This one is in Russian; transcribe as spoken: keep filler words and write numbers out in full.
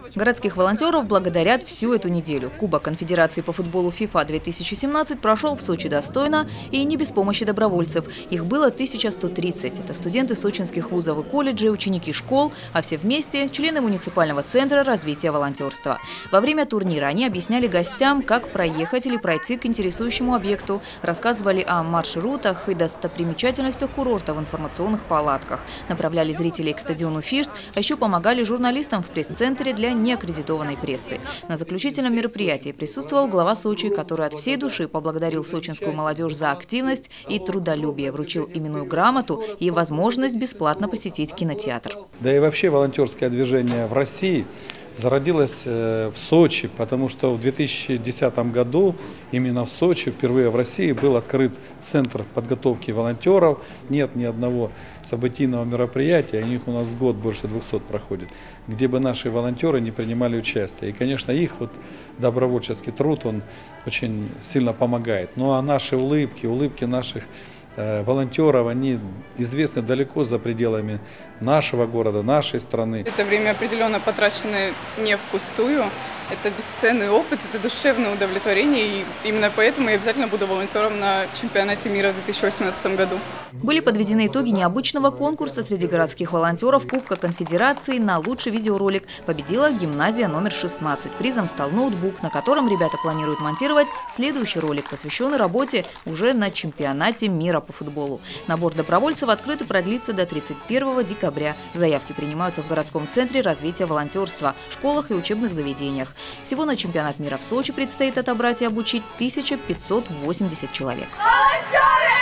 Городских волонтеров благодарят всю эту неделю. Кубок конфедерации по футболу ФИФА две тысячи семнадцать прошел в Сочи достойно и не без помощи добровольцев. Их было тысяча сто тридцать. Это студенты сочинских вузов и колледжей, ученики школ, а все вместе – члены муниципального центра развития волонтерства. Во время турнира они объясняли гостям, как проехать или пройти к интересующему объекту, рассказывали о маршрутах и достопримечательностях курорта в информационных палатках, направляли зрителей к стадиону «Фишт», а еще помогали журналистам в пресс-центре для неаккредитованной прессы. На заключительном мероприятии присутствовал глава Сочи, который от всей души поблагодарил сочинскую молодежь за активность и трудолюбие, вручил именную грамоту и возможность бесплатно посетить кинотеатр. Да и вообще волонтерское движение в России зародилось в Сочи, потому что в две тысячи десятом году именно в Сочи впервые в России был открыт центр подготовки волонтеров. Нет ни одного событийного мероприятия, у них у нас год больше двухсот проходит, где бы наши волонтеры не принимали участие. И, конечно, их вот добровольческий труд, он очень сильно помогает. Ну а наши улыбки, улыбки наших волонтеров, они известны далеко за пределами нашего города, нашей страны. Это время определенно потрачено не впустую. Это бесценный опыт, это душевное удовлетворение. И именно поэтому я обязательно буду волонтером на чемпионате мира в две тысячи восемнадцатом году. Были подведены итоги необычного конкурса среди городских волонтеров Кубка конфедерации на лучший видеоролик. Победила гимназия номер шестнадцать. Призом стал ноутбук, на котором ребята планируют монтировать следующий ролик, посвященный работе уже на чемпионате мира по футболу. Набор добровольцев открыт и продлится до тридцать первого декабря. Заявки принимаются в городском центре развития волонтерства, школах и учебных заведениях. Всего на чемпионат мира в Сочи предстоит отобрать и обучить тысячу пятьсот восемьдесят человек. Волонтеры!